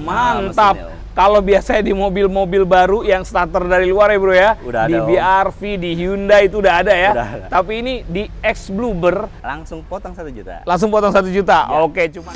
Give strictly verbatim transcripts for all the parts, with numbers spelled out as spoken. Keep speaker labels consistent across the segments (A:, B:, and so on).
A: Mantap.
B: Nah,
A: kalau biasanya di mobil-mobil baru yang starter dari luar ya bro ya,
B: udah
A: di
B: ada,
A: B R V, di Hyundai itu udah ada ya.
B: Udah ada.
A: Tapi ini di X Bluebird
B: langsung potong satu juta.
A: langsung potong satu juta.
B: Ya.
A: Oke, cuma.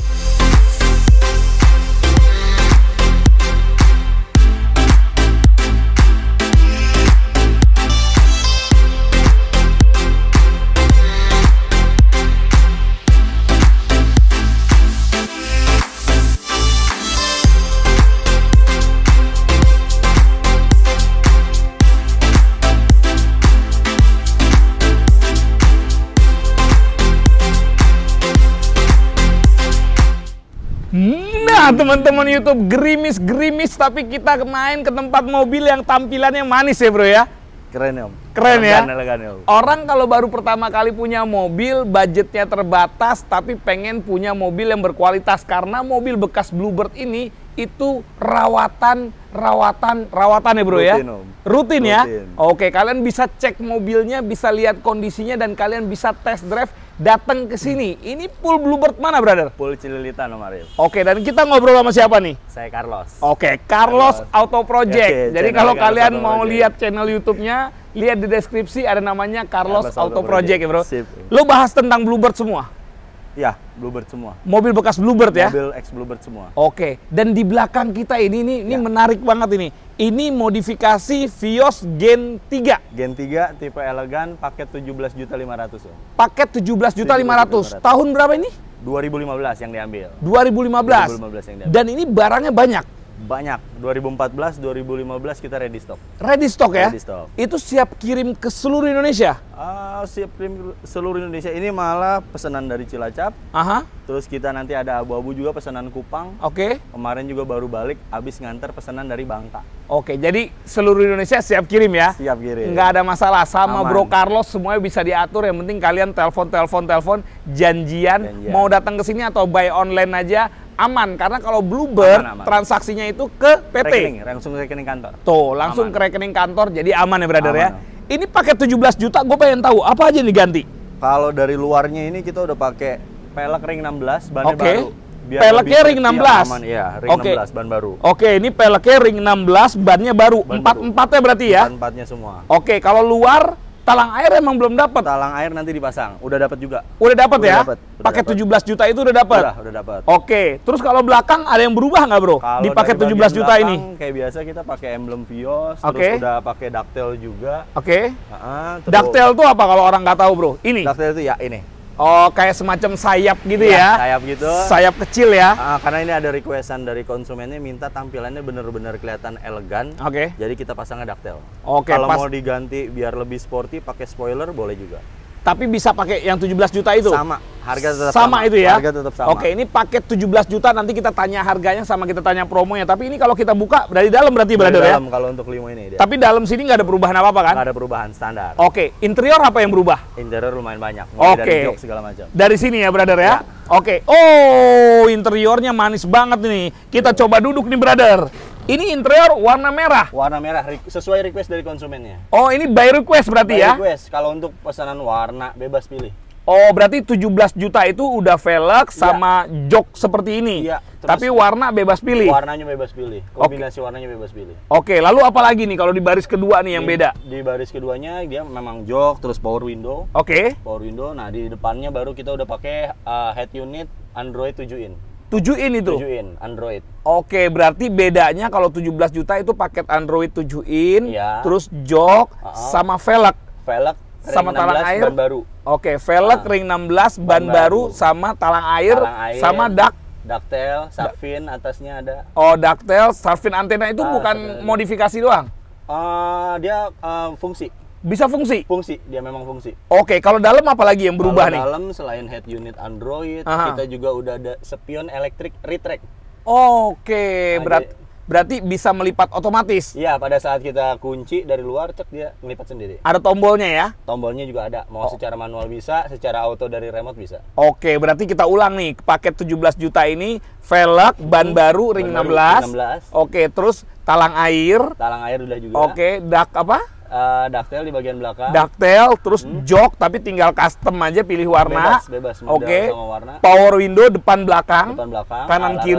A: Nah teman-teman YouTube, gerimis-gerimis tapi kita main ke tempat mobil yang tampilannya manis ya bro ya.
B: Keren ya om.
A: Keren ya.
B: Elegan, elegan ya om.
A: Orang kalau baru pertama kali punya mobil, budgetnya terbatas tapi pengen punya mobil yang berkualitas. Karena mobil bekas Bluebird ini itu rawatan, rawatan, rawatan ya bro.
B: Rutin,
A: ya.
B: Om.
A: Rutin ya.
B: Rutin.
A: Oke, kalian bisa cek mobilnya, bisa lihat kondisinya dan kalian bisa test drive. Datang ke sini. Ini full Bluebird mana, brother?
B: Full Cililitan om Arif.
A: Oke, dan kita ngobrol sama siapa nih?
B: Saya Carlos.
A: Oke, Carlos,
B: Carlos.
A: Auto Project.
B: Oke,
A: Jadi
B: channel
A: kalau
B: Carlos
A: kalian
B: Auto
A: mau
B: Project.
A: lihat channel YouTube-nya, lihat di deskripsi ada namanya Carlos,
B: Carlos
A: Auto,
B: Auto
A: Project,
B: Project.
A: ya, bro.
B: Sip.
A: Lo bahas tentang Bluebird semua.
B: Ya, Bluebird semua.
A: Mobil bekas Bluebird ya.
B: Mobil ex Bluebird semua.
A: Oke, dan di belakang kita ini ini, ini
B: Ya.
A: menarik banget ini. Ini modifikasi Vios Gen tiga.
B: Gen tiga tipe elegan, paket tujuh belas juta lima ratus om.
A: Paket tujuh belas juta lima ratus. Tahun berapa ini?
B: dua ribu lima belas yang diambil.
A: dua ribu lima belas.
B: dua ribu lima belas yang diambil.
A: Dan ini barangnya banyak.
B: Banyak. dua ribu empat belas, dua ribu lima belas kita ready stock.
A: Ready stock ya?
B: Ready stock.
A: Itu siap kirim ke seluruh Indonesia?
B: Ah, siap kirim seluruh Indonesia. Ini malah pesanan dari Cilacap.
A: Aha,
B: Terus kita nanti ada abu-abu juga pesanan Kupang.
A: oke.
B: Kemarin juga baru balik, habis nganter pesanan dari Bangka.
A: Oke, jadi seluruh Indonesia siap kirim ya?
B: Siap kirim.
A: Nggak ada masalah, sama
B: Aman.
A: Bro Carlos semuanya bisa diatur. Yang penting kalian telepon, telepon, telepon, janjian,
B: Janjian.
A: mau datang ke sini atau buy online aja aman. Karena kalau Bluebird
B: Aman, aman.
A: transaksinya itu ke P T.
B: Rekening, langsung ke rekening kantor.
A: Tuh, langsung
B: Aman.
A: ke rekening kantor, jadi aman ya brother
B: Aman,
A: ya.
B: Om.
A: Ini paket tujuh belas juta, gue pengen tahu apa aja nih ganti.
B: Kalau dari luarnya ini kita udah pakai pelek ring enam belas, bannya
A: Oke.
B: baru. Biar
A: Peleknya
B: lebih
A: ring
B: safety
A: enam
B: yang
A: belas?
B: aman. Iya, ring
A: Oke.
B: enam belas ban baru.
A: Oke, ini peleknya ring enam belas, bannya baru.
B: Ban
A: Empat-empatnya berarti ya?
B: Empat-empatnya semua.
A: Oke, kalau luar talang air emang belum dapat.
B: Talang air nanti dipasang. Udah dapat juga.
A: Udah dapat
B: Udah
A: ya?
B: dapet, udah
A: Paket
B: dapet.
A: tujuh belas juta itu udah dapat.
B: Udah, udah dapat.
A: Oke, terus kalau belakang ada yang berubah nggak bro?
B: Kalau
A: Di paket
B: dari
A: tujuh belas
B: bagian
A: juta
B: belakang,
A: ini?
B: kayak biasa kita pakai emblem Vios,
A: Oke.
B: terus udah pakai ductile juga.
A: Oke.
B: Heeh, terus-
A: Ductile tuh apa kalau orang nggak tahu bro? Ini?
B: Ductile itu ya ini.
A: Oh, kayak semacam sayap gitu
B: Iya,
A: ya?
B: sayap gitu.
A: Sayap kecil ya?
B: Ah, karena ini ada requestan dari konsumennya minta tampilannya bener-bener kelihatan elegan.
A: Oke.
B: Jadi kita pasangnya ductile.
A: Oke,
B: Kalau
A: pas.
B: mau diganti biar lebih sporty pakai spoiler boleh juga.
A: Tapi bisa pakai yang tujuh belas juta itu?
B: Sama, harga tetap
A: sama.
B: sama.
A: itu ya?
B: Harga tetap sama.
A: Oke, ini paket tujuh belas juta, nanti kita tanya harganya sama kita tanya promonya. Tapi ini kalau kita buka, dari dalam berarti
B: Dari
A: brother ya?
B: dalam kalau untuk limo ini dia.
A: Tapi dalam sini nggak ada perubahan apa-apa kan?
B: Nggak ada perubahan standar.
A: Oke, interior apa yang berubah?
B: Interior lumayan banyak. Mulai dari
A: Oke.
B: jok segala macam.
A: Dari sini ya brother ya?
B: Ya.
A: Oke. Oh, interiornya manis banget nih. Kita coba duduk nih brother. Ini interior warna merah.
B: Warna merah re- sesuai request dari konsumennya.
A: Oh, ini by request berarti
B: By
A: ya?
B: request. Kalau untuk pesanan warna bebas pilih.
A: Oh, berarti tujuh belas juta itu udah velg sama jok seperti ini.
B: Iya, terus-
A: Tapi warna bebas pilih.
B: Warnanya bebas pilih. Kombinasi warnanya bebas pilih.
A: Oke, lalu apa lagi nih kalau di baris kedua nih yang
B: Di-
A: beda?
B: Di baris keduanya dia memang jok terus power window.
A: Oke.
B: Power window. Nah, di depannya baru kita udah pakai uh, head unit Android tujuh in.
A: tujuh in itu.
B: tujuh in Android.
A: Oke, berarti bedanya kalau tujuh belas juta itu paket Android tujuh in,
B: Iya.
A: terus jok
B: Uh-uh.
A: sama velg.
B: Velg
A: Sama
B: ring
A: talang
B: enam belas,
A: air.
B: ban baru.
A: Oke, velg
B: Ah.
A: ring enam belas ban,
B: Ban
A: baru
B: baru.
A: sama talang air,
B: Talang air.
A: sama dak.
B: Ductile, Sarfin atasnya ada.
A: Oh, ductile, sarfin antena itu
B: Ah,
A: bukan
B: sarfin antena.
A: modifikasi doang.
B: Uh, dia uh, fungsi.
A: Bisa fungsi.
B: Fungsi, dia memang fungsi.
A: Oke, kalau dalam apa lagi yang berubah
B: Kalau
A: nih?
B: dalam selain head unit Android,
A: Aha.
B: kita juga udah ada spion elektrik retract.
A: Oke,
B: Nah,
A: berat,
B: jadi-
A: berarti bisa melipat otomatis.
B: Iya, pada saat kita kunci dari luar, cek dia ngelipat sendiri.
A: Ada tombolnya ya.
B: Tombolnya juga ada. Mau
A: Oh.
B: secara manual bisa, secara auto dari remote bisa.
A: Oke, berarti kita ulang nih. Paket tujuh belas juta ini, velg, ban baru, ring
B: Ban
A: enam
B: baru,
A: belas.
B: enam belas.
A: Oke, terus talang air.
B: Talang air udah juga.
A: Oke, dak apa?
B: Uh, ductile di bagian belakang.
A: Ductile, terus jok, tapi tinggal custom aja pilih warna.
B: Bebas, bebas model
A: Oke.
B: sama warna.
A: Power window depan belakang,
B: Depan belakang.
A: kanan
B: alarm,
A: kiri.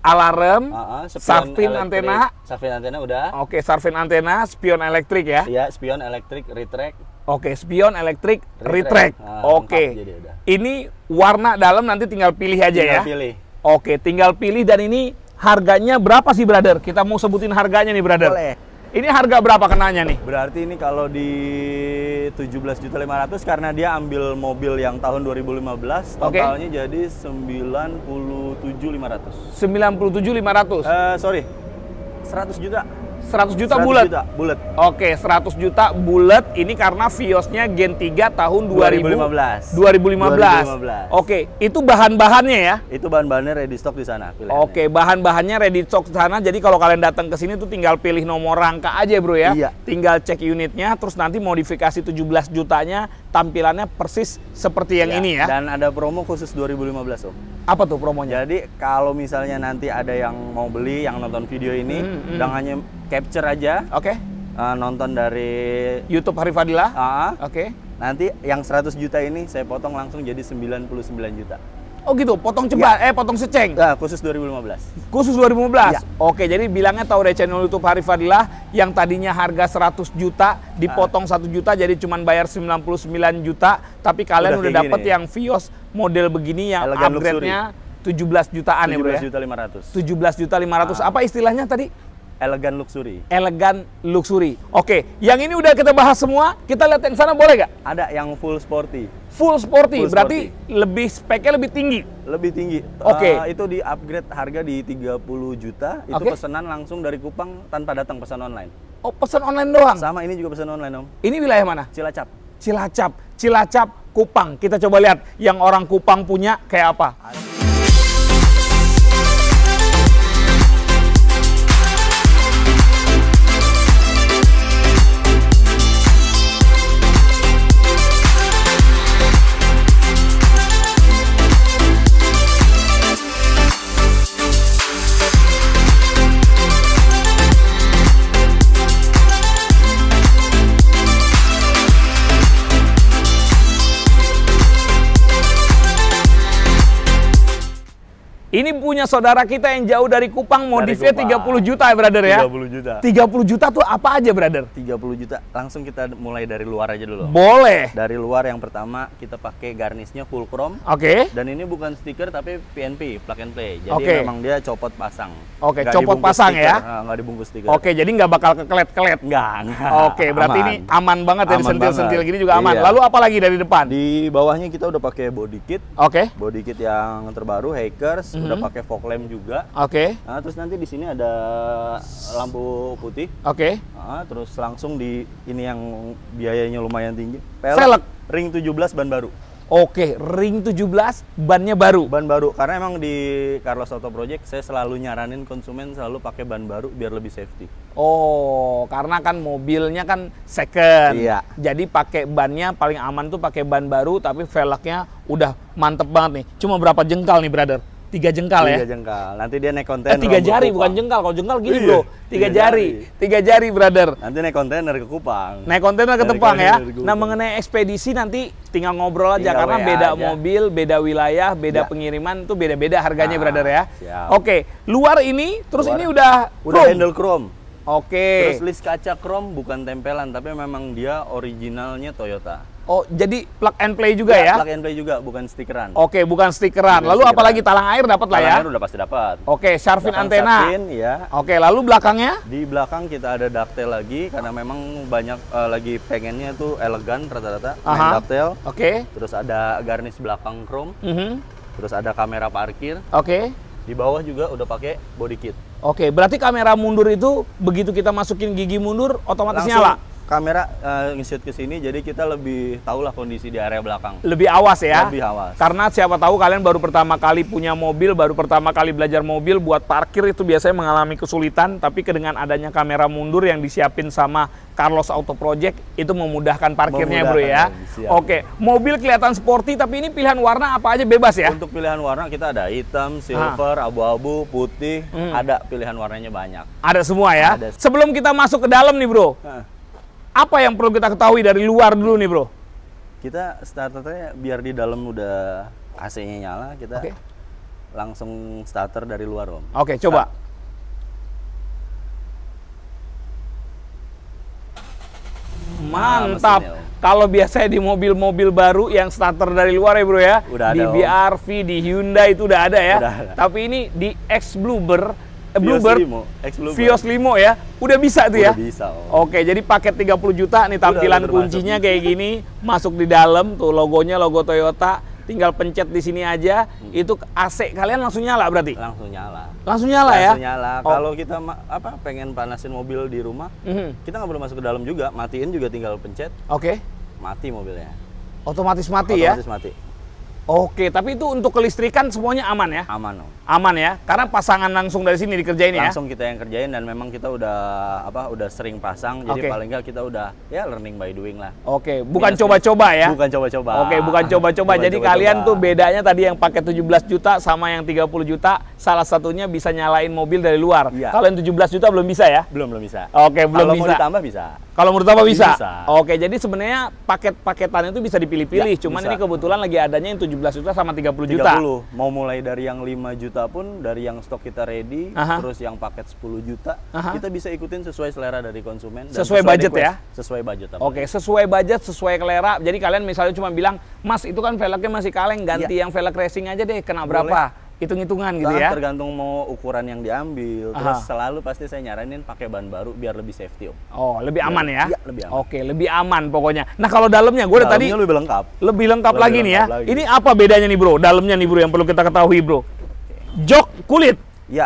A: alarm,
B: Uh, uh,
A: Sharpin antena.
B: Sharpin antena udah.
A: Oke, Sharpin antena, spion elektrik ya.
B: Iya, spion elektrik, retract.
A: Oke, spion elektrik,
B: Retract.
A: retract.
B: Nah,
A: Oke.
B: lengkap jadi udah.
A: Ini warna dalam nanti tinggal pilih aja
B: Tinggal
A: ya.
B: pilih.
A: Oke, tinggal pilih dan ini harganya berapa sih, brother? Kita mau sebutin harganya nih, brother.
B: Boleh.
A: Ini harga berapa kenanya nih?
B: Berarti ini kalau di tujuh belas juta lima ratus karena dia ambil mobil yang tahun dua ribu lima belas,
A: Oke.
B: totalnya jadi sembilan puluh tujuh lima ratus.
A: sembilan puluh tujuh ribu lima ratus.
B: Eh, sorry. seratus juta.
A: seratus juta
B: seratus
A: bulat.
B: juta, bulat.
A: Oke, seratus juta bulat. Ini karena Viosnya Gen tiga tahun dua ribu lima belas. dua ribu lima belas.
B: dua ribu lima belas.
A: Oke, itu bahan-bahannya ya.
B: Itu bahan-bahannya ready stock di sana pilihannya.
A: Oke, bahan-bahannya ready stock sana. Jadi kalau kalian datang ke sini tuh tinggal pilih nomor rangka aja, Bro ya.
B: Iya.
A: Tinggal cek unitnya, terus nanti modifikasi tujuh belas jutanya, tampilannya persis seperti yang
B: Ya,
A: ini ya.
B: Dan ada promo khusus dua ribu lima belas, Om.
A: Apa tuh promonya?
B: Jadi kalau misalnya nanti ada yang mau beli, yang nonton video ini,
A: Hmm, hmm.
B: dengan hanya capture aja,
A: Oke.
B: uh, nonton dari
A: YouTube Hari Fadilah.
B: A A,
A: Oke.
B: nanti yang seratus juta ini saya potong langsung jadi sembilan puluh sembilan juta.
A: Oh gitu, potong cepat, eh potong seceng.
B: Nah, khusus dua ribu lima belas.
A: Khusus dua ribu lima belas?
B: Iya.
A: Oke, jadi bilangnya tahu deh channel YouTube Hari Fadilah yang tadinya harga seratus juta dipotong satu juta jadi cuman bayar sembilan puluh sembilan juta, tapi kalian
B: Udah
A: udah,
B: kayak
A: dapet
B: gini.
A: yang Vios model begini yang
B: Elegan
A: upgrade-nya tujuh belas jutaan ya,
B: tujuh
A: Bro
B: belas
A: ya.
B: juta lima ratus.
A: tujuh belas juta lima ratus.
B: Ah.
A: Apa istilahnya tadi?
B: Elegan luxury.
A: Elegan luxury. Oke, yang ini udah kita bahas semua. Kita lihat yang sana boleh nggak?
B: Ada yang full sporty,
A: Full sporty,
B: Full
A: berarti lebih speknya lebih tinggi.
B: lebih tinggi.
A: Oke.
B: Uh, itu di upgrade harga di tiga puluh juta. Itu
A: Oke.
B: pesanan langsung dari Kupang tanpa datang pesan online.
A: Oh, pesan online doang.
B: Sama ini juga pesan online, Om.
A: Ini wilayah mana?
B: Cilacap.
A: Cilacap, Cilacap, Kupang. Kita coba lihat yang orang Kupang punya kayak apa. Ini punya saudara kita yang jauh dari Kupang, modifnya
B: Kupang.
A: tiga puluh juta ya, brother ya?
B: tiga puluh juta.
A: tiga puluh juta tuh apa aja, brother?
B: tiga puluh juta. Langsung kita mulai dari luar aja dulu.
A: Boleh.
B: Dari luar yang pertama kita pakai garnisnya full chrome.
A: Oke.
B: Dan ini bukan stiker tapi P N P, plug and play. Jadi
A: Oke.
B: memang dia copot pasang.
A: Oke,
B: Nggak
A: copot
B: dibungkus
A: pasang
B: stiker.
A: ya?
B: Nah, nggak dibungkus stiker.
A: Oke, jadi nggak bakal kekelet-kelet.
B: Nggak, nggak.
A: Oke, berarti
B: Aman.
A: ini aman banget ya,
B: Aman
A: disentil-sentil
B: banget.
A: gini juga aman.
B: Iya.
A: Lalu apa lagi dari depan?
B: Di bawahnya kita udah pakai body kit.
A: Oke.
B: Body kit yang terbaru, Hackers,
A: Mhm.
B: udah pakai fog lamp juga.
A: Oke.
B: Nah, terus nanti di sini ada lampu putih.
A: Oke.
B: Nah, terus langsung di ini yang biayanya lumayan tinggi.
A: Velg.
B: Ring tujuh belas ban baru.
A: Oke, ring tujuh belas bannya baru.
B: Ban baru karena emang di Carlos Auto Project saya selalu nyaranin konsumen selalu pakai ban baru biar lebih safety.
A: Oh, karena kan mobilnya kan second.
B: Iya.
A: Jadi pakai bannya paling aman tuh pakai ban baru, tapi velgnya udah mantep banget nih. Cuma berapa jengkal nih, brother? Tiga jengkal ya?
B: Tiga jengkal. Nanti dia naik kontainer.
A: Eh, tiga
B: ke
A: jari
B: Kupang.
A: bukan jengkal. Kalau jengkal gini,
B: Iya,
A: bro. Tiga,
B: tiga
A: jari.
B: jari.
A: Tiga jari, brother.
B: Nanti naik kontainer ke Kupang.
A: Naik kontainer ke
B: Dari
A: Tepang ya.
B: kontainer ke Kupang.
A: Nah, mengenai ekspedisi nanti tinggal ngobrol aja
B: Tinggal
A: karena
B: W A
A: beda
B: aja.
A: mobil, beda wilayah, beda
B: Ya.
A: pengiriman tuh beda-beda harganya,
B: Nah,
A: brother ya.
B: siap.
A: Oke, luar ini terus
B: Luar.
A: ini udah
B: Udah
A: chrome.
B: handle chrome.
A: Oke.
B: Terus list kaca chrome bukan tempelan tapi memang dia originalnya Toyota.
A: Oh, jadi plug and play juga ya?
B: Plug and play juga bukan stikeran.
A: Oke, bukan stikeran.
B: Bukan
A: Lalu
B: stikeran.
A: apalagi talang air dapat lah ya?
B: Talang air udah pasti dapat.
A: Oke, Sharpin
B: Belakang
A: antena.
B: Sharpin, ya.
A: Oke, lalu belakangnya?
B: Di belakang kita ada ducktail lagi karena memang banyak eh, lagi pengennya tuh elegan rata-rata main
A: Aha.
B: ducktail.
A: Oke.
B: Terus ada garnish belakang chrome,
A: Mhm.
B: terus ada kamera parkir.
A: Oke.
B: Di bawah juga udah pakai body kit.
A: Oke, berarti kamera mundur itu begitu kita masukin gigi mundur otomatis
B: Langsung
A: nyala.
B: kamera uh, nge-shoot ke sini jadi kita lebih tahulah kondisi di area belakang.
A: Lebih awas ya.
B: Lebih awas.
A: Karena siapa tahu kalian baru pertama kali punya mobil, baru pertama kali belajar mobil, buat parkir itu biasanya mengalami kesulitan, tapi dengan adanya kamera mundur yang disiapin sama Carlos Auto Project itu memudahkan parkirnya, bro ya.
B: Memudahkan, siap.
A: Oke, mobil kelihatan sporty tapi ini pilihan warna apa aja bebas ya?
B: Untuk pilihan warna kita ada hitam, silver, abu-abu, putih,
A: Hmm.
B: ada pilihan warnanya banyak.
A: Ada semua ya.
B: Ada.
A: Sebelum kita masuk ke dalam nih, bro,
B: Nah,
A: apa yang perlu kita ketahui dari luar dulu nih, bro?
B: kita starternya biar di dalam udah A C-nya nyala, kita
A: Oke.
B: langsung starter dari luar Om.
A: Oke, coba.
B: Start.
A: Mantap.
B: Nah,
A: kalau biasanya di mobil-mobil baru yang starter dari luar ya bro ya,
B: udah
A: di
B: ada,
A: B R V, di Hyundai itu udah ada ya.
B: Udah ada.
A: Tapi ini di X Bluebird, eh,
B: Vios
A: Bluebird,
B: Limo, X Bluebird.
A: Vios Limo ya, udah bisa tuh
B: Udah
A: ya.
B: bisa, Om.
A: Oke, jadi paket tiga puluh juta nih tampilan
B: Udah, udah
A: kuncinya
B: termasuk.
A: kayak gini, masuk di dalam tuh logonya logo Toyota. Tinggal pencet di sini aja, hmm. itu A C kalian langsung nyala berarti?
B: Langsung nyala.
A: Langsung nyala ya?
B: Langsung nyala.
A: Oh.
B: Kalau kita apa pengen panasin mobil di rumah, mm-hmm. kita nggak perlu masuk ke dalam juga, matiin juga tinggal pencet.
A: Oke.
B: Mati mobilnya.
A: Otomatis mati
B: Otomatis
A: ya?
B: Otomatis mati.
A: Oke, tapi itu untuk kelistrikan semuanya aman ya?
B: Aman Om.
A: Aman ya? Karena pasangan langsung dari sini dikerjain ya?
B: Langsung kita yang kerjain dan memang kita udah apa udah sering pasang, jadi
A: Oke.
B: paling nggak kita udah ya learning by doing lah.
A: Oke, bukan
B: Minus-
A: coba-coba ya?
B: Bukan coba-coba.
A: Oke, bukan coba-coba.
B: Bukan
A: Jadi
B: coba-coba.
A: kalian tuh bedanya tadi yang pakai tujuh belas juta sama yang tiga puluh juta, salah satunya bisa nyalain mobil dari luar.
B: Iya.
A: Kalau yang tujuh belas juta belum bisa ya?
B: belum belum bisa.
A: Oke, belum
B: Kalau mau
A: bisa.
B: ditambah bisa.
A: Kalau menurut apa bisa?
B: Bisa.
A: Oke, jadi sebenarnya paket-paketan itu bisa dipilih-pilih.
B: Ya,
A: Cuman
B: bisa.
A: ini kebetulan lagi adanya yang tujuh belas juta sama tiga puluh
B: tiga
A: juta.
B: puluh. Mau mulai dari yang lima juta pun, dari yang stok kita ready,
A: Aha.
B: terus yang paket sepuluh juta,
A: Aha.
B: kita bisa ikutin sesuai selera dari konsumen. Dan
A: Sesuai budget
B: request.
A: ya?
B: Sesuai budget. apa.
A: Oke, sesuai budget, sesuai selera. Jadi kalian misalnya cuma bilang, Mas itu kan velgnya masih kaleng, ganti
B: Iya.
A: yang velg racing aja deh, kena
B: Boleh.
A: berapa? Hitung-hitungan gitu
B: Nah,
A: ya?
B: tergantung mau ukuran yang diambil.
A: Aha.
B: Terus selalu pasti saya nyaranin pakai ban baru biar lebih safety Om.
A: Oh, lebih aman ya?
B: Iya, lebih aman.
A: Oke, lebih aman pokoknya. Nah, kalau dalamnya, gue udah tadi
B: Dalamnya lebih lengkap.
A: lebih lengkap
B: Lebih
A: lagi nih ya.
B: lengkap lagi.
A: Ini apa bedanya nih bro? Dalamnya nih bro yang perlu kita ketahui bro. Jok kulit.
B: Ya.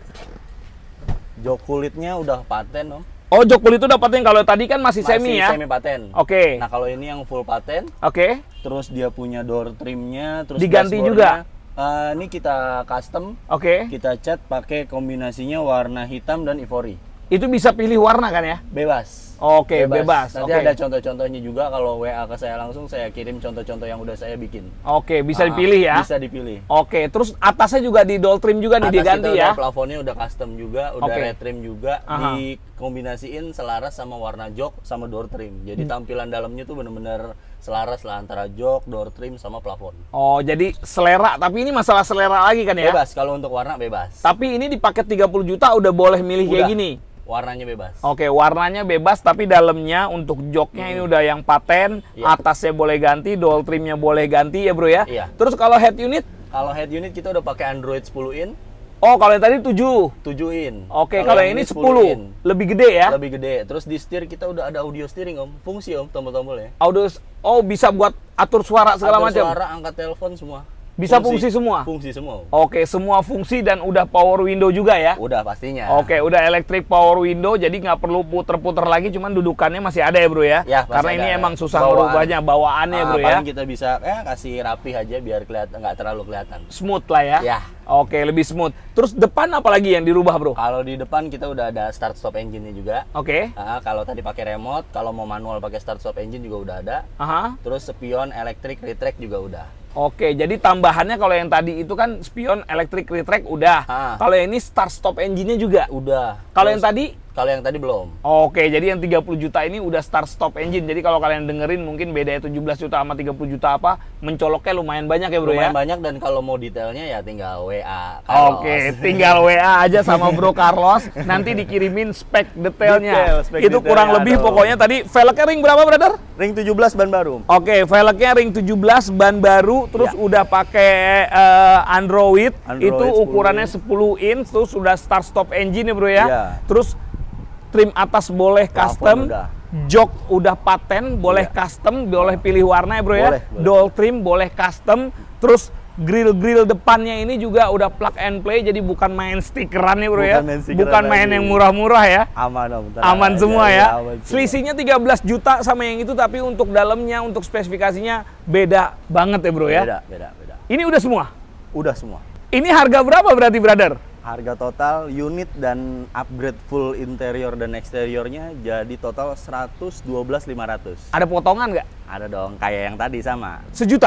B: Jok kulitnya udah paten Om.
A: Oh, jok kulit itu dapatnya kalau tadi kan masih, semi ya?
B: semi paten.
A: Oke.
B: Nah kalau ini yang full paten,
A: Oke.
B: terus dia punya door trimnya, terus
A: Diganti
B: dashboardnya.
A: juga?
B: Eh, ini kita custom,
A: Oke.
B: kita cat pakai kombinasinya warna hitam dan ivory.
A: Itu bisa pilih warna kan ya?
B: Bebas.
A: Oke, bebas.
B: Nanti
A: Oke.
B: ada contoh-contohnya juga, kalau W A ke saya langsung saya kirim contoh-contoh yang udah saya bikin.
A: Oke, bisa
B: Ah,
A: dipilih ya?
B: Bisa dipilih.
A: Oke, terus atasnya juga di doll trim juga nih
B: Atas
A: diganti
B: kita
A: ya?
B: udah plafonnya udah custom juga, udah
A: Oke.
B: red trim juga,
A: Aha.
B: dikombinasiin selaras sama warna jok sama door trim. Jadi
A: Hmm.
B: tampilan dalamnya tuh bener-bener selaras lah antara jok, door trim sama plafon.
A: Oh, jadi selera. Tapi ini masalah selera lagi kan ya?
B: Bebas, kalau untuk warna bebas.
A: Tapi ini di paket tiga puluh juta udah boleh milih kayak
B: Udah.
A: gini?
B: Warnanya bebas.
A: Oke, warnanya bebas, tapi dalamnya untuk joknya ini udah yang paten,
B: Iya.
A: atasnya boleh ganti, doll trimnya boleh ganti ya bro ya?
B: Iya.
A: Terus kalau head unit?
B: Kalau head unit kita udah pakai Android sepuluh in,
A: Oh, kalau yang tadi tujuh.
B: tujuh in.
A: Oke, kalau yang ini sepuluh.
B: in.
A: Lebih gede ya?
B: Lebih gede. Terus di setir kita udah ada audio steering Om. Fungsi Om, tombol-tombolnya.
A: Audio, oh bisa buat atur suara segala
B: Atur
A: macam?
B: suara, angkat telepon semua.
A: Bisa fungsi semua?
B: Fungsi semua. Om.
A: Oke, semua fungsi dan udah power window juga ya?
B: Udah pastinya.
A: Oke, udah electric power window, jadi nggak perlu puter-puter lagi, cuman dudukannya masih ada ya bro ya?
B: Ya, masih
A: Karena ini
B: ada.
A: emang susah
B: Bawaan.
A: merubahnya, bawaannya
B: Ah,
A: bro ya?
B: paling kita bisa eh kasih rapi aja biar kelihatan nggak terlalu kelihatan.
A: Smooth lah ya?
B: Ya.
A: Oke, lebih smooth. Terus depan apa lagi yang dirubah bro?
B: Kalau di depan kita udah ada start stop engine-nya juga.
A: Oke.
B: Ah, kalau tadi pakai remote, kalau mau manual pakai start stop engine juga udah ada.
A: Aha.
B: Terus spion, elektrik, retract juga udah.
A: Oke, jadi tambahannya kalau yang tadi itu kan spion, elektrik, retract udah.
B: Ah.
A: Kalau yang ini start stop engine-nya juga.
B: Udah.
A: Kalau yang
B: Terus-
A: tadi?
B: Kalau yang tadi belum.
A: Oke, jadi yang tiga puluh juta ini udah start stop engine. Jadi kalau kalian dengerin mungkin bedanya tujuh belas juta sama tiga puluh juta apa, mencoloknya lumayan banyak ya bro
B: Lumayan
A: ya?
B: banyak dan kalau mau detailnya ya tinggal W A. Carlos.
A: Oke, tinggal W A aja sama Bro Carlos, nanti dikirimin spek detailnya.
B: Detail, spek
A: Itu kurang
B: detailnya
A: lebih
B: dong.
A: pokoknya tadi velgnya ring berapa, brother?
B: Ring tujuh belas ban baru.
A: Oke, velgnya ring tujuh belas ban baru, terus
B: Ya.
A: udah pakai eh, Android,
B: Android
A: itu
B: sepuluh
A: ukurannya
B: in.
A: sepuluh inch, terus sudah start stop engine ya bro ya.
B: Iya.
A: Terus trim atas boleh
B: Plafon
A: custom,
B: udah.
A: jok udah paten, boleh
B: Iya.
A: custom, boleh pilih warna ya bro ya.
B: Boleh, boleh.
A: Doll trim boleh custom, terus grill-grill depannya ini juga udah plug and play, jadi bukan main stikeran ya bro ya.
B: Bukan main stikeran
A: Bukan main
B: lagi.
A: yang murah-murah ya.
B: Aman Om. tenang
A: Aman
B: aja,
A: semua ya.
B: aman semua.
A: Selisihnya tiga belas juta sama yang itu, tapi untuk dalamnya, untuk spesifikasinya beda banget ya bro ya.
B: Beda, beda, beda.
A: Ini udah semua.
B: Udah semua.
A: Ini harga berapa berarti brother?
B: Harga total unit dan upgrade full interior dan eksteriornya jadi total seratus dua belas lima ratus.
A: Ada potongan nggak?
B: Ada dong, kayak yang tadi sama.
A: Sejuta?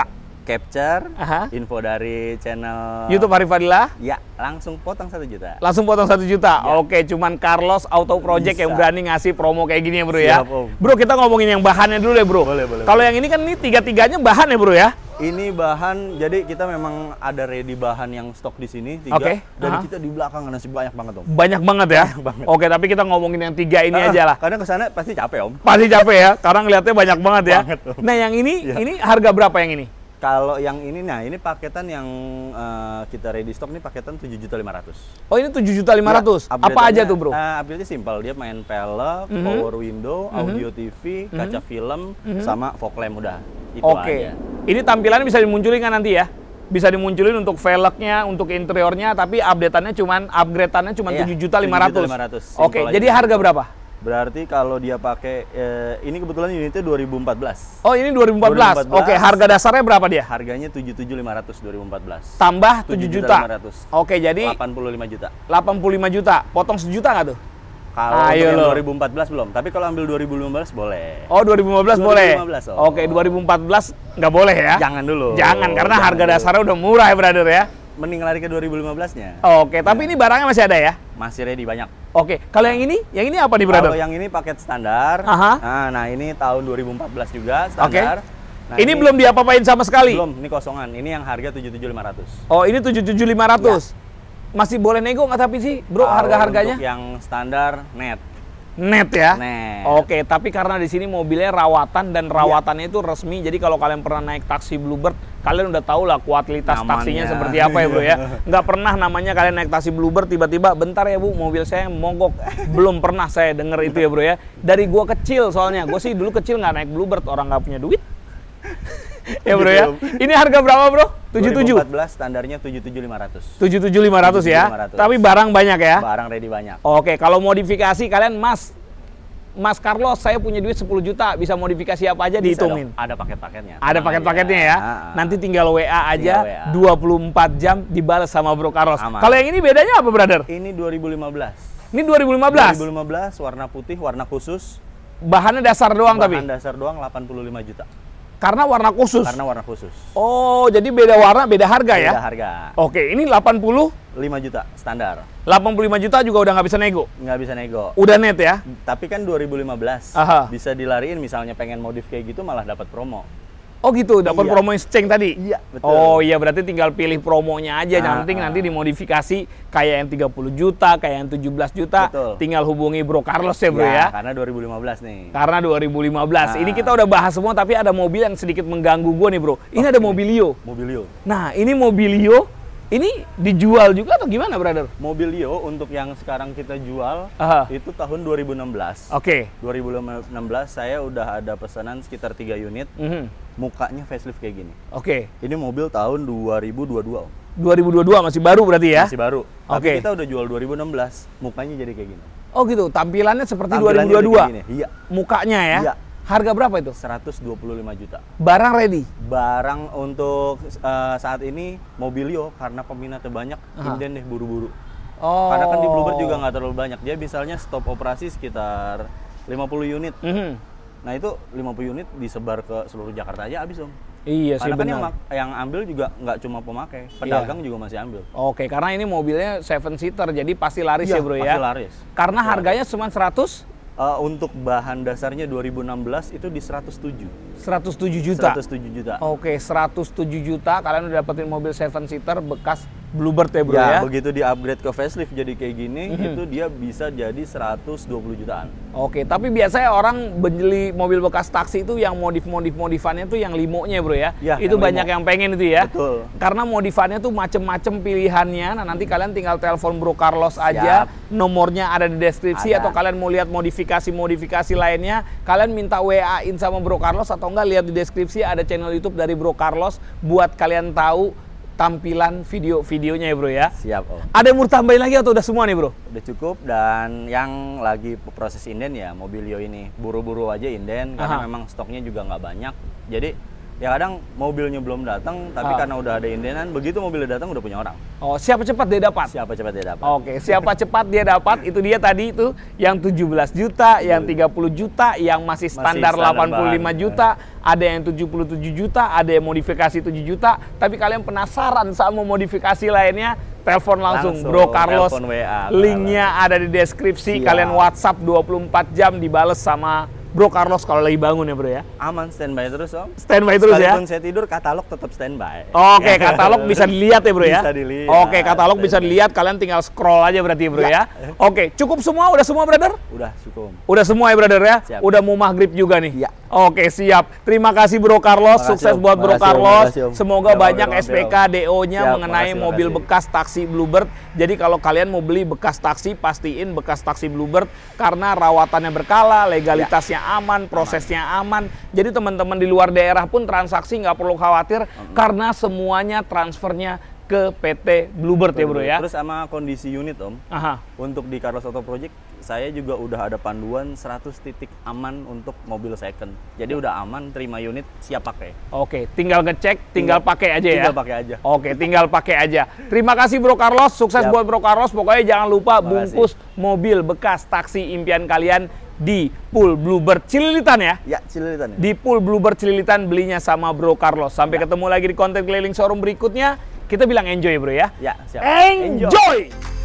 B: capture,
A: Aha.
B: info dari channel
A: YouTube Arif Fadilah.
B: Ya, langsung potong satu juta.
A: Langsung potong satu juta.
B: Ya.
A: Oke, cuman Carlos Auto Project
B: Bisa.
A: yang berani ngasih promo kayak gini ya bro.
B: Siap,
A: Ya.
B: Om.
A: Bro, kita ngomongin yang bahannya dulu ya bro.
B: Boleh, boleh,
A: Kalau
B: boleh.
A: yang ini kan ini tiga-tiganya bahan ya bro ya.
B: Ini bahan, jadi kita memang ada ready bahan yang stok di sini tiga,
A: Oke,
B: dan
A: aha.
B: kita di belakang ada banyak banget om.
A: Banyak banget ya.
B: Banyak banget.
A: Oke, tapi kita ngomongin yang tiga ini
B: Ah,
A: aja lah.
B: Karena kesana pasti capek om.
A: Pasti capek ya, karena ngeliatnya banyak banget ya.
B: Banget, Om.
A: Nah yang ini,
B: Iya.
A: ini harga berapa yang ini?
B: Kalau yang ini, nah ini paketan yang eh, kita ready stock nih paketan tujuh juta lima ratus.
A: Oh ini tujuh juta lima ratus.
B: Ya,
A: Apa aja tuh bro?
B: Uh, upgrade-nya simpel, dia main pelek,
A: Mhm.
B: power window,
A: Mhm.
B: audio T V, kaca film,
A: Mhm.
B: sama fog lamp udah. Itu
A: Oke,
B: aja.
A: ini tampilannya bisa dimunculin kan nanti ya? Bisa dimunculin untuk velgnya, untuk interiornya, tapi update-annya cuman, upgrade-annya cuman
B: Iya,
A: tujuh juta lima ratus.
B: tujuh juta lima ratus.
A: Oke,
B: Simple
A: jadi
B: aja.
A: harga berapa?
B: Berarti kalau dia pakai, eh, ini kebetulan unitnya dua ribu empat belas.
A: Oh ini dua ribu empat belas.
B: dua ribu empat belas.
A: Oke, harga dasarnya berapa dia?
B: Harganya tujuh juta tujuh ribu lima ratus dua ribu empat belas.
A: Tambah tujuh juta.
B: lima ratus.
A: Oke, jadi
B: delapan puluh lima juta.
A: delapan puluh lima juta. Potong sejuta nggak tuh?
B: Kalau
A: Ayo
B: untuk yang
A: lo.
B: dua ribu empat belas belum, tapi kalau ambil dua ribu lima belas boleh.
A: Oh dua ribu lima belas boleh?
B: dua ribu lima belas, oh.
A: Oke, dua ribu empat belas nggak boleh ya?
B: Jangan dulu.
A: Jangan, karena
B: Jangan
A: harga
B: dulu.
A: dasarnya udah murah ya brother ya?
B: Mending lari ke dua ribu lima belas-nya.
A: Oke, tapi ini barangnya masih ada ya?
B: Masih ready banyak.
A: Oke, kalau yang ini, yang ini apa nih brother?
B: Kalau yang ini paket standar.
A: Aha.
B: Nah, nah ini tahun dua ribu empat belas juga standar. Nah,
A: ini, belum diapa-apain sama sekali?
B: Belum, ini kosongan. Ini yang harga tujuh juta tujuh ribu lima ratus.
A: Oh, ini tujuh juta lima ratus. Masih boleh nego nggak tapi sih, bro,
B: Kalau
A: harga-harganya?
B: untuk yang standar net.
A: Net ya?
B: Net.
A: Oke, tapi karena di sini mobilnya rawatan dan rawatannya itu resmi, jadi kalau kalian pernah naik taksi Bluebird, kalian udah tahu lah kualitas
B: Nyamannya.
A: taksinya seperti apa ya bro ya. Nggak pernah namanya kalian naik taksi Bluebird tiba-tiba, bentar ya bu, mobil saya mogok. Belum pernah saya denger itu ya bro ya. Dari gua kecil soalnya, gua sih dulu kecil nggak naik Bluebird, orang nggak punya duit. Ya bro ya. Ini harga berapa bro? tujuh puluh tujuh.
B: dua ribu empat belas standarnya tujuh juta tujuh ribu lima ratus.
A: tujuh juta tujuh ribu lima ratus ya.
B: tujuh juta lima ratus.
A: Tapi barang banyak ya.
B: Barang ready banyak.
A: Oke, kalau modifikasi kalian Mas Mas Carlos, saya punya duit sepuluh juta, bisa modifikasi apa aja
B: Bisa
A: dihitungin.
B: dong, ada paket-paketnya.
A: Ada
B: Tenang
A: paket-paketnya
B: aja.
A: ya.
B: Ah,
A: Nanti tinggal W A aja
B: Tinggal W A.
A: dua puluh empat jam dibalas sama Bro Carlos.
B: Aman.
A: Kalau yang ini bedanya apa, brother?
B: Ini dua ribu lima belas.
A: Ini dua ribu lima belas.
B: dua ribu lima belas warna putih, warna khusus.
A: Bahannya dasar doang tapi.
B: Bahan dasar doang delapan puluh lima juta.
A: Karena warna khusus.
B: Karena warna khusus.
A: Oh, jadi beda warna, beda harga ya?
B: Beda harga.
A: Oke, ini delapan puluh,
B: lima juta standar.
A: delapan puluh lima juta juga udah nggak bisa nego.
B: Nggak bisa nego.
A: Udah net ya?
B: Tapi kan dua ribu lima belas
A: Aha.
B: bisa dilariin, misalnya pengen modif kayak gitu malah dapat promo.
A: Oh gitu, dapat
B: Iya.
A: promo Ceng tadi?
B: Iya, betul.
A: Oh iya, berarti tinggal pilih promonya aja,
B: Ah,
A: nanti
B: ah.
A: nanti dimodifikasi kayak yang tiga puluh juta, kayak yang tujuh belas juta.
B: Betul.
A: Tinggal hubungi Bro Carlos ya bro ya.
B: Karena dua ribu lima belas nih.
A: Karena dua ribu lima belas.
B: Ah.
A: Ini kita udah bahas semua, tapi ada mobil yang sedikit mengganggu gue nih bro. Ini ada Mobilio.
B: Mobilio.
A: Nah ini Mobilio, ini dijual juga atau gimana brother?
B: Mobilio untuk yang sekarang kita jual
A: Aha.
B: itu tahun dua ribu enam belas.
A: Oke.
B: dua ribu enam belas saya udah ada pesanan sekitar tiga unit.
A: Mhm.
B: Mukanya facelift kayak gini.
A: Oke.
B: Ini mobil tahun dua ribu dua puluh dua, Om.
A: dua ribu dua puluh dua masih baru berarti ya?
B: Masih baru.
A: Oke.
B: Tapi kita udah jual dua ribu enam belas, mukanya jadi kayak gini.
A: Oh gitu, tampilannya seperti
B: Tampilannya
A: dua ribu dua puluh dua?
B: jadi kayak gini. Iya.
A: Mukanya ya?
B: Iya.
A: Harga berapa itu?
B: seratus dua puluh lima juta.
A: Barang ready?
B: Barang untuk eh, saat ini Mobilio karena peminatnya banyak,
A: Aha.
B: inden deh buru-buru.
A: Oh.
B: Karena kan di Bluebird juga nggak terlalu banyak. Dia misalnya stop operasi sekitar lima puluh unit.
A: Mhm.
B: Nah itu lima puluh unit disebar ke seluruh Jakarta aja habis Om.
A: Iya sih
B: Karena kan yang,
A: benar.
B: mak- yang ambil juga nggak cuma pemakai, pedagang juga masih ambil.
A: Oke, karena ini mobilnya seven seater, jadi pasti laris ya bro
B: pasti
A: ya?
B: laris.
A: Karena harganya cuma seratus?
B: Eh, untuk bahan dasarnya dua ribu enam belas itu di seratus tujuh.
A: seratus tujuh juta?
B: seratus tujuh juta.
A: Oke, seratus tujuh juta kalian udah dapetin mobil seven seater bekas Bluebird ya bro
B: Ya,
A: ya?
B: begitu di upgrade ke facelift jadi kayak gini,
A: Mhm.
B: itu dia bisa jadi seratus dua puluh jutaan.
A: Oke, tapi biasanya orang beli mobil bekas taksi itu yang modif-modif modifannya tuh yang limonya bro ya?
B: Ya,
A: Itu
B: yang
A: banyak
B: limo.
A: yang pengen itu ya?
B: Betul.
A: Karena modifannya tuh macem-macem pilihannya. Nah nanti kalian tinggal telepon Bro Carlos aja, nomornya ada di deskripsi.
B: Ada.
A: Atau kalian mau lihat modifikasi-modifikasi lainnya, kalian minta W A-in sama Bro Carlos atau enggak lihat di deskripsi ada channel YouTube dari Bro Carlos buat kalian tahu tampilan video-videonya ya bro ya.
B: Siap Om.
A: Ada yang mau tambahin lagi atau udah semua nih bro?
B: Udah cukup, dan yang lagi proses inden ya Mobilio ini. Buru-buru aja inden karena
A: Aha.
B: memang stoknya juga nggak banyak. Jadi Ya kadang mobilnya belum datang, tapi
A: Ah.
B: karena udah ada indenan, begitu mobilnya datang udah punya orang.
A: Oh, siapa cepat dia dapat?
B: Siapa cepat dia dapat.
A: Oke, siapa cepat dia dapat, itu dia tadi itu yang tujuh belas juta, yang tiga puluh juta, yang masih standar,
B: standar
A: delapan puluh lima
B: bahan.
A: juta, ada yang tujuh puluh tujuh juta, ada yang modifikasi tujuh juta, tapi kalian penasaran sama modifikasi lainnya, telepon langsung,
B: Langsung,
A: Bro Carlos.
B: telepon W A,
A: Linknya ada di deskripsi,
B: Siap.
A: kalian WhatsApp dua puluh empat jam dibales sama Bro Carlos kalau lagi bangun ya bro ya.
B: Aman, standby terus om.
A: Standby terus ya.
B: Sekalipun saya tidur, katalog tetap standby.
A: Oke, katalog bisa dilihat ya bro ya.
B: Bisa dilihat.
A: Oke, katalog bisa dilihat, kalian tinggal scroll aja berarti bro ya. Oke, cukup semua, udah semua brother?
B: Udah cukup.
A: Udah semua ya brother ya?
B: Siap.
A: Udah mau maghrib juga nih?
B: Iya.
A: Oke siap. Terima kasih Bro Carlos,
B: Makasih,
A: sukses
B: Om.
A: buat Bro
B: Makasih, Om.
A: Carlos.
B: Makasih, Om.
A: Semoga
B: Ya,
A: banyak
B: mampir,
A: S P K D O-nya
B: Siap,
A: mengenai
B: makasih,
A: mobil
B: makasih.
A: bekas taksi Bluebird. Jadi kalau kalian mau beli bekas taksi, pastiin bekas taksi Bluebird karena rawatannya berkala, legalitasnya aman, prosesnya aman. Jadi teman-teman di luar daerah pun transaksi nggak perlu khawatir karena semuanya transfernya ke P T Bluebird ya bro ya.
B: Terus sama kondisi unit om.
A: Aha.
B: Untuk di Carlos Auto Project, saya juga udah ada panduan seratus titik aman untuk mobil second. Jadi udah aman, terima unit, siap pakai.
A: Oke, tinggal ngecek, tinggal pakai aja ya.
B: Tinggal pakai aja.
A: Oke, tinggal pakai aja. Terima kasih Bro Carlos, sukses
B: Siap.
A: buat Bro Carlos. Pokoknya jangan lupa
B: Makasih.
A: bungkus mobil bekas taksi impian kalian di Pool Bluebird Cililitan ya.
B: Ya, Cililitan ya.
A: Di Pool Bluebird Cililitan belinya sama Bro Carlos. Sampai ketemu lagi di konten keliling showroom berikutnya. Kita bilang enjoy bro ya.
B: Ya, siap.
A: Enjoy!